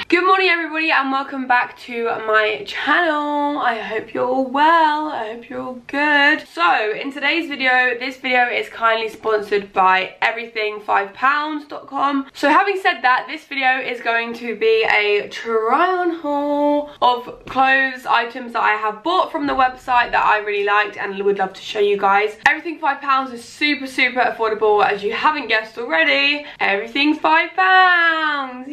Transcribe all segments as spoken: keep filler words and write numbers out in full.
Good morning everybody and welcome back to my channel. I hope you're all well, I hope you're all good. So in today's video, this video is kindly sponsored by everything five pounds dot com. So having said that, this video is going to be a try on haul of clothes, items that I have bought from the website that I really liked and would love to show you guys. Everything five pounds is super super affordable, as you haven't guessed already. Everything's five pounds,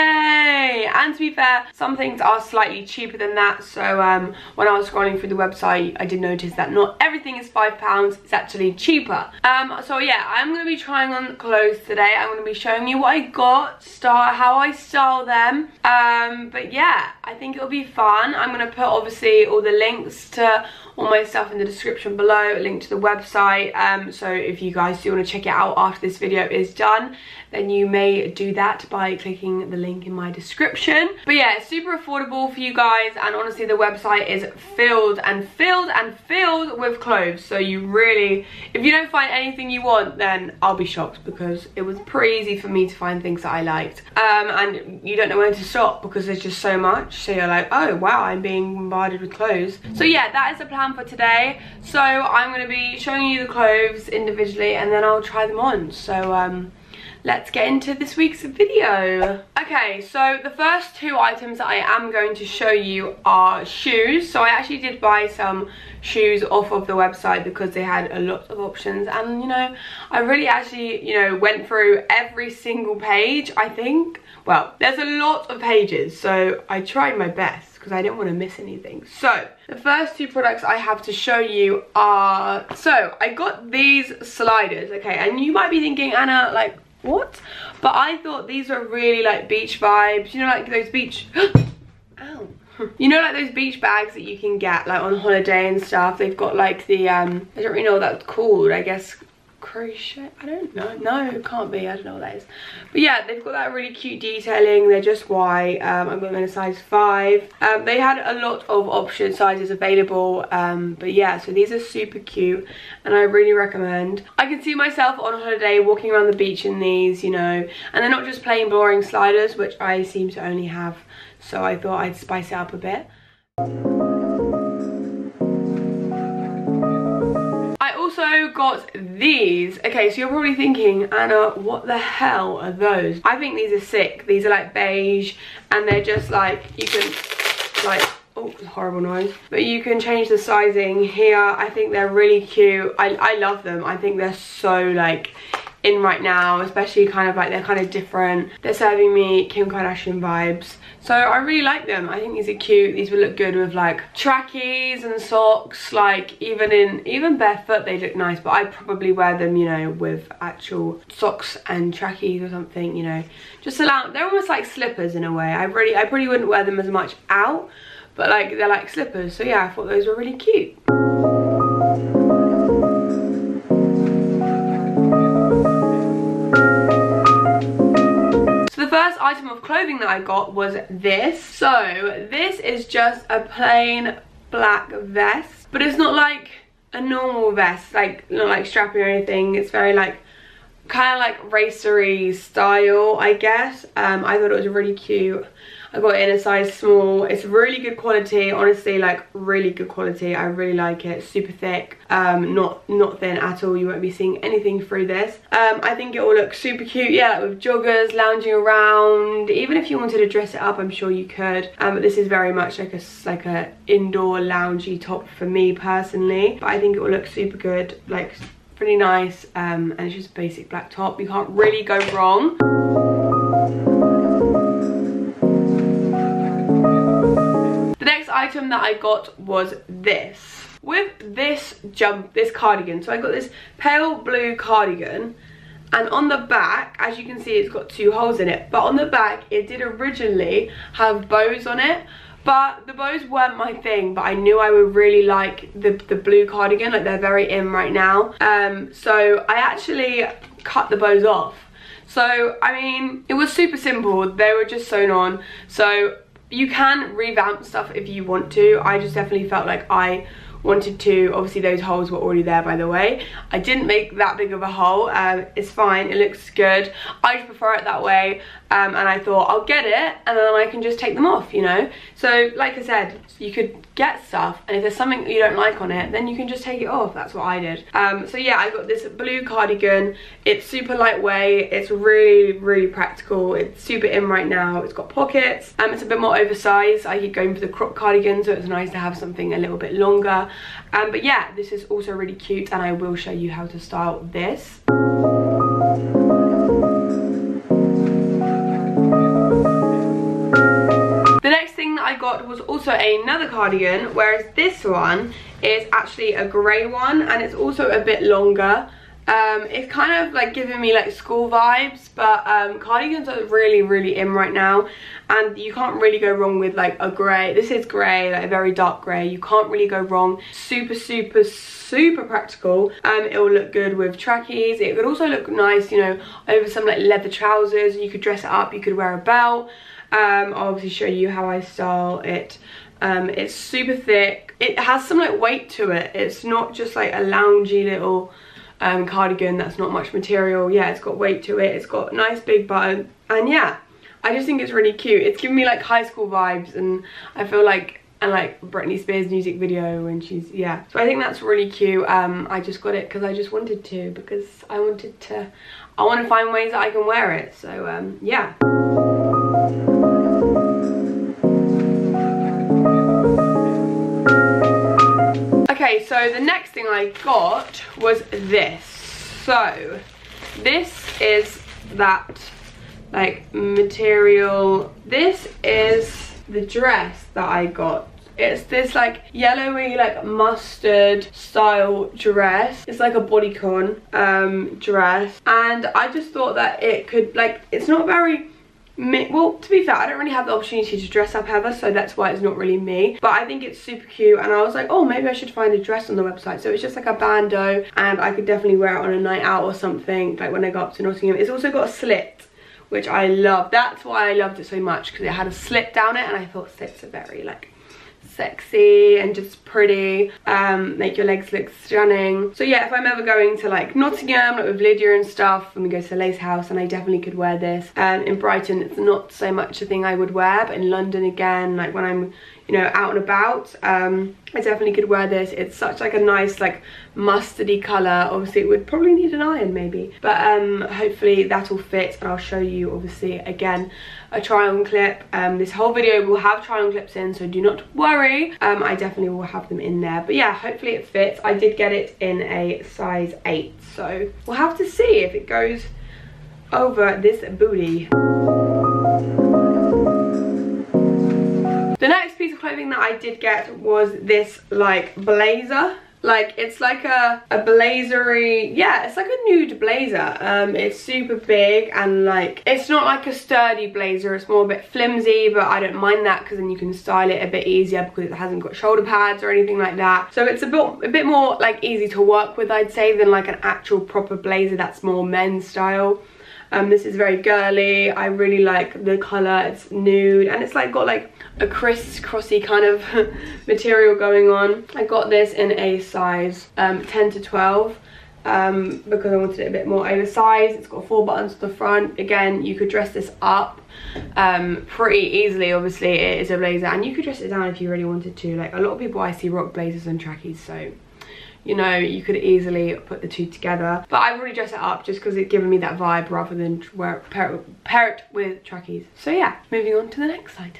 yay! And to be fair, some things are slightly cheaper than that, so um, when I was scrolling through the website I did notice that not everything is five pounds, it's actually cheaper. Um, so yeah, I'm going to be trying on clothes today. I'm going to be showing you what I got, start how I style them, um, but yeah, I think it'll be fun. I'm going to put obviously all the links to all my stuff in the description below, a link to the website, um, so if you guys do want to check it out after this video is done, then you may do that by clicking the link in my description. But yeah, it's super affordable for you guys, and honestly the website is filled and filled and filled with clothes, so you really, if you don't find anything you want, then I'll be shocked, because it was pretty easy for me to find things that I liked, um, and you don't know where to stop because there's just so much, so you're like, oh wow, I'm being bombarded with clothes. So yeah, that is the plan for today. So I'm going to be showing you the clothes individually and then I'll try them on. So um let's get into this week's video. Okay, so the first two items that I am going to show you are shoes. So I actually did buy some shoes off of the website because they had a lot of options, and you know, I really actually, you know, went through every single page, I think. Well, there's a lot of pages, so I tried my best because I didn't want to miss anything. So the first two products I have to show you are, so I got these sliders, okay, and you might be thinking, Anna, like, what? But I thought these were really like beach vibes, you know, like those beach ow you know, like those beach bags that you can get like on holiday and stuff. They've got like the um I don't really know what that's called, I guess crochet, I don't know, no it can't be, I don't know what that is, but yeah, they've got that really cute detailing. They're just white. um I'm going in a size five. Um they had a lot of option sizes available, um but yeah, so these are super cute and I really recommend. I can see myself on holiday walking around the beach in these, you know, and they're not just plain boring sliders, which I seem to only have, so I thought I'd spice it up a bit. I also got these. Okay, so you're probably thinking, Anna, what the hell are those? I think these are sick. These are like beige, and they're just like, you can like, oh, horrible noise, but you can change the sizing here. I think they're really cute. I, I love them. I think they're so like in right now, especially kind of like, they're kind of different. They're serving me Kim Kardashian vibes, so I really like them. I think these are cute. These would look good with like trackies and socks, like even in even barefoot they look nice, but I'd probably wear them, you know, with actual socks and trackies or something, you know, just allow, they're almost like slippers in a way. I really I probably wouldn't wear them as much out, but like they're like slippers, so yeah, I thought those were really cute. The first item of clothing that I got was this. So this is just a plain black vest, but it's not like a normal vest, like not like strappy or anything. It's very like kind of like racery style, I guess. um I thought it was really cute. I got it in a size small. It's really good quality, honestly, like really good quality. I really like it. Super thick, um not not thin at all. You won't be seeing anything through this. um I think it will look super cute, yeah, like with joggers, lounging around. Even if you wanted to dress it up, I'm sure you could, um but this is very much like a like a indoor loungy top for me personally, but I think it will look super good, like pretty nice. Um and it's just a basic black top. You can't really go wrong. Item that I got was this. With this jump, this cardigan, so I got this pale blue cardigan, and on the back, as you can see, it's got two holes in it, but on the back it did originally have bows on it, but the bows weren't my thing, but I knew I would really like the, the blue cardigan, like they're very in right now. Um, so I actually cut the bows off. So, I mean, it was super simple. They were just sewn on. So you can revamp stuff if you want to. I just definitely felt like I wanted to. Obviously those holes were already there, by the way. I didn't make that big of a hole. Um, it's fine, it looks good. I just prefer it that way. Um, and I thought I'll get it and then I can just take them off, you know. So like I said, you could get stuff, and if there's something that you don't like on it, then you can just take it off. That's what I did. Um, so yeah, I got this blue cardigan. It's super lightweight. It's really, really practical. It's super in right now. It's got pockets. Um, it's a bit more oversized. I keep going for the crop cardigan, so it's nice to have something a little bit longer. Um, but yeah, this is also really cute, and I will show you how to style this. The next thing that I got was also another cardigan, whereas this one is actually a grey one, and it's also a bit longer. Um, it's kind of like giving me like school vibes, but um, cardigans are really, really in right now, and you can't really go wrong with like a grey. This is grey, like a very dark grey. You can't really go wrong. Super, super, super practical. Um, it will look good with trackies. It could also look nice, you know, over some like leather trousers. You could dress it up. You could wear a belt. Um, I'll obviously show you how I style it. Um, it's super thick. It has some like weight to it. It's not just like a loungy little um, cardigan that's not much material. Yeah, it's got weight to it. It's got a nice big button, and yeah, I just think it's really cute. It's giving me like high school vibes, and I feel like, and like Britney Spears music video when she's, yeah. So I think that's really cute. Um, I just got it because I just wanted to, because I wanted to, I want to find ways that I can wear it. So um, yeah. Okay, so the next thing I got was this. So this is that like material. This is the dress that I got. It's this like yellowy like mustard style dress. It's like a bodycon um dress, and I just thought that it could, like, it's not very, well, to be fair, I don't really have the opportunity to dress up ever, so that's why it's not really me, but I think it's super cute, and I was like, oh, maybe I should find a dress on the website. So it's just like a bandeau, and I could definitely wear it on a night out or something, like when I go up to Nottingham. It's also got a slit, which I love. That's why I loved it so much, because it had a slit down it, and I thought slits are very like sexy and just pretty, um make your legs look stunning. So yeah, if I'm ever going to like Nottingham, like with Lydia and stuff, and we go to the Lace House, and I definitely could wear this. Um in Brighton it's not so much a thing I would wear, but in London, again, like when I'm, you know, out and about, um I definitely could wear this. It's such like a nice like mustardy colour. Obviously it would probably need an iron maybe, but um hopefully that'll fit, and I'll show you obviously again a try on clip. Um this whole video will have try on clips in, so do not worry. um I definitely will have them in there, but yeah, hopefully it fits. I did get it in a size eight, so we'll have to see if it goes over this booty. The next piece of clothing that I did get was this like blazer. Like it's like a, a blazery, yeah, it's like a nude blazer. Um, it's super big, and like it's not like a sturdy blazer, it's more a bit flimsy, but I don't mind that because then you can style it a bit easier because it hasn't got shoulder pads or anything like that. So it's a bit, a bit more like easy to work with, I'd say, than like an actual proper blazer that's more men's style. Um, this is very girly. I really like the colour. It's nude, and it's like got like a criss-crossy kind of material going on. I got this in a size um, ten to twelve um, because I wanted it a bit more oversized. It's got four buttons to the front. Again, you could dress this up um, pretty easily. Obviously, it is a blazer, and you could dress it down if you really wanted to. Like a lot of people I see rock blazers and trackies, so you know, you could easily put the two together. But I've already dressed it up just because it's given me that vibe rather than wear, pair, pair it with trackies. So yeah, moving on to the next item.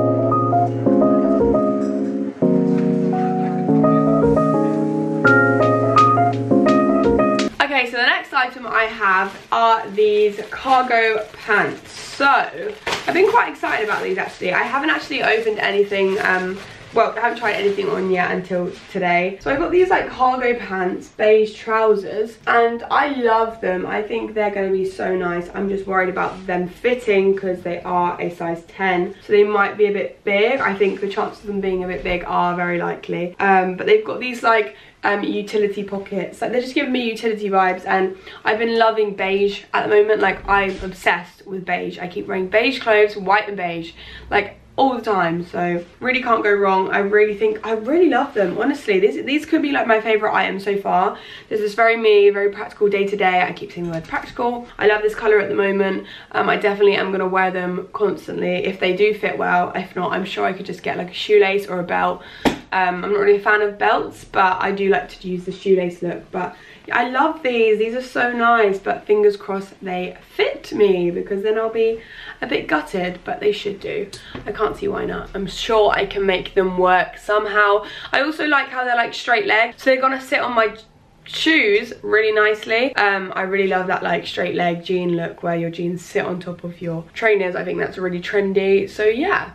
Okay, so the next item I have are these cargo pants. So I've been quite excited about these actually. I haven't actually opened anything, um, well, I haven't tried anything on yet until today. So I got these like cargo pants, beige trousers, and I love them. I think they're going to be so nice. I'm just worried about them fitting because they are a size ten, so they might be a bit big. I think the chances of them being a bit big are very likely. Um, but they've got these like um, utility pockets. Like they're just giving me utility vibes, and I've been loving beige at the moment. Like I'm obsessed with beige. I keep wearing beige clothes, white and beige. Like all the time, so really can't go wrong. I really think I really love them, honestly. These, these could be like my favorite item so far. This is very me, very practical day to day. I keep saying the word practical. I love this color at the moment. um I definitely am going to wear them constantly if they do fit well. If not, I'm sure I could just get like a shoelace or a belt. um I'm not really a fan of belts, but I do like to use the shoelace look. But I love these. These are so nice, but fingers crossed they fit me, because then I'll be a bit gutted, but they should do. I can't see why not. I'm sure I can make them work somehow. I also like how they're like straight leg, so they're gonna sit on my shoes really nicely. um I really love that like straight leg jean look where your jeans sit on top of your trainers. I think that's really trendy, so yeah.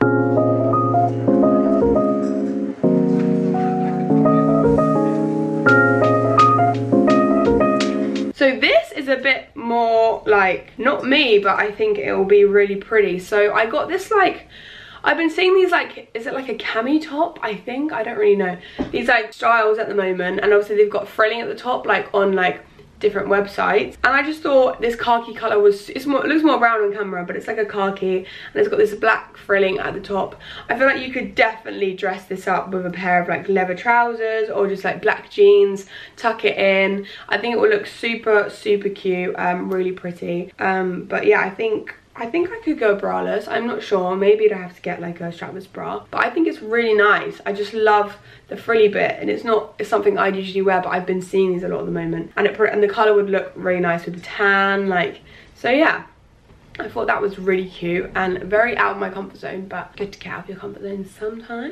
So this is a bit more like, not me, but I think it will be really pretty. So I got this like, I've been seeing these like, is it like a cami top? I think, I don't really know. These like styles at the moment, and obviously they've got frilling at the top, like on like different websites. And I just thought this khaki color was, it's more, it looks more brown on camera, but it's like a khaki, and it's got this black frilling at the top. I feel like you could definitely dress this up with a pair of like leather trousers or just like black jeans, tuck it in. I think it will look super super cute, um really pretty. Um but yeah, I think I think I could go braless. I'm not sure. Maybe I'd have to get like a strapless bra. But I think it's really nice. I just love the frilly bit, and it's not it's something I usually wear, but I've been seeing these a lot at the moment. And it and the colour would look really nice with the tan, like, so yeah. I thought that was really cute and very out of my comfort zone, but good to get out of your comfort zone sometime.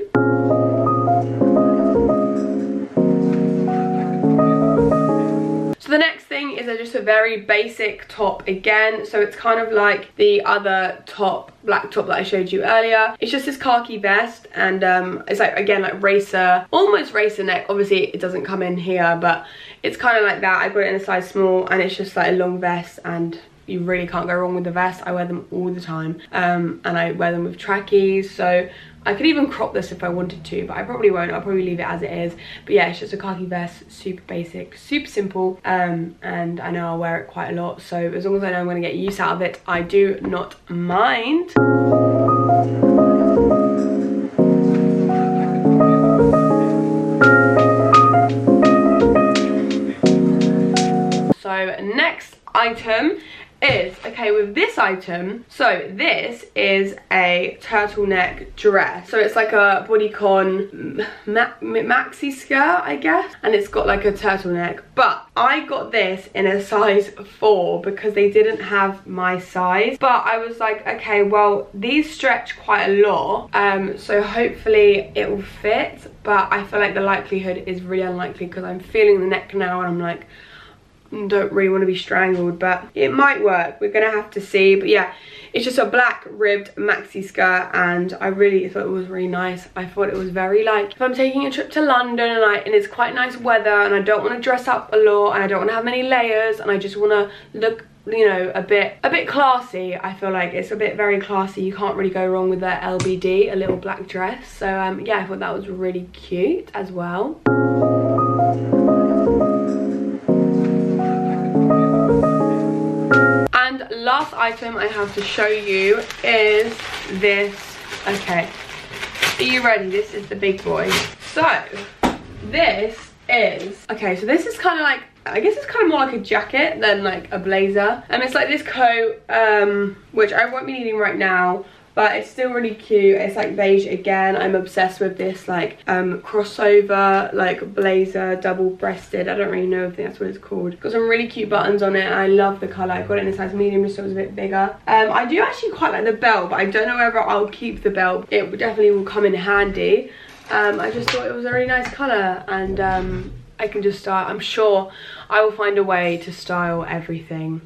So the next thing is a, just a very basic top again. So it's kind of like the other top, black top that I showed you earlier. It's just this khaki vest, and um, it's like, again, like racer, almost racer neck. Obviously it doesn't come in here, but it's kind of like that. I got it in a size small, and it's just like a long vest, and you really can't go wrong with the vest. I wear them all the time, um, and I wear them with trackies, so I could even crop this if I wanted to, but I probably won't. I'll probably leave it as it is. But yeah, it's just a khaki vest, super basic, super simple, um, and I know I'll wear it quite a lot, so as long as I know I'm going to get use out of it, I do not mind. So next item is, okay, with this item, so this is a turtleneck dress. So it's like a bodycon ma maxi skirt, I guess, and it's got like a turtleneck. But I got this in a size four because they didn't have my size. But I was like, okay, well, these stretch quite a lot, um, so hopefully it will fit. But I feel like the likelihood is really unlikely because I'm feeling the neck now, and I'm like, don't really want to be strangled, but it might work. We're gonna have to see. But yeah, it's just a black ribbed maxi skirt, and I really thought it was really nice. I thought it was very like, if I'm taking a trip to London and I and it's quite nice weather, and I don't want to dress up a lot, and I don't want to have many layers, and I just want to look, you know, a bit a bit classy. I feel like it's a bit very classy. You can't really go wrong with that L B D, a little black dress. So um yeah, I thought that was really cute as well. And last item I have to show you is this. Okay, are you ready? This is the big boy. So this is, okay, so this is kind of like, I guess it's kind of more like a jacket than like a blazer. And it's like this coat, um, which I won't be needing right now, but it's still really cute. It's like beige again. I'm obsessed with this like um, crossover, like blazer, double-breasted. I don't really know if that's what it's called. Got some really cute buttons on it. I love the colour. I got it in a size medium just so it was a bit bigger. Um, I do actually quite like the belt, but I don't know whether I'll keep the belt. It definitely will come in handy. Um, I just thought it was a really nice colour, and um, I can just style. I'm sure I will find a way to style everything.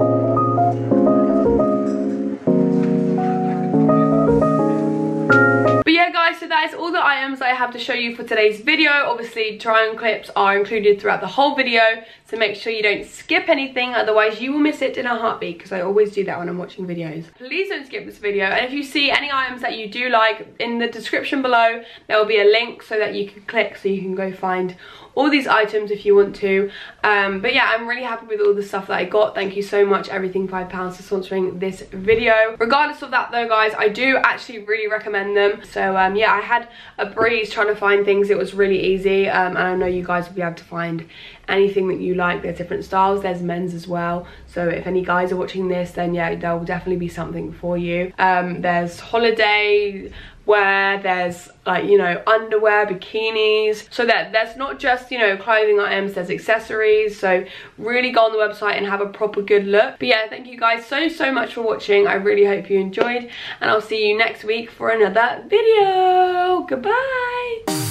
But yeah guys, so that is all the items I have to show you for today's video. Obviously try on clips are included throughout the whole video, so make sure you don't skip anything, otherwise you will miss it in a heartbeat, because I always do that when I'm watching videos. Please don't skip this video, and if you see any items that you do like, in the description below there will be a link so that you can click, so you can go find all these items if you want to. Um, but yeah, I'm really happy with all the stuff that I got. Thank you so much, Everything Five Pounds, for sponsoring this video. Regardless of that though, guys, I do actually really recommend them. So um, yeah, I had a breeze trying to find things. It was really easy, um, and I know you guys will be able to find anything that you like. There's different styles, there's men's as well, so if any guys are watching this, then yeah, there will definitely be something for you. Um, there's holiday wear, there's like, you know, underwear, bikinis, so that there's not just, you know, clothing items, there's accessories. So really go on the website and have a proper good look. But yeah, thank you guys so so much for watching. I really hope you enjoyed, and I'll see you next week for another video. Goodbye.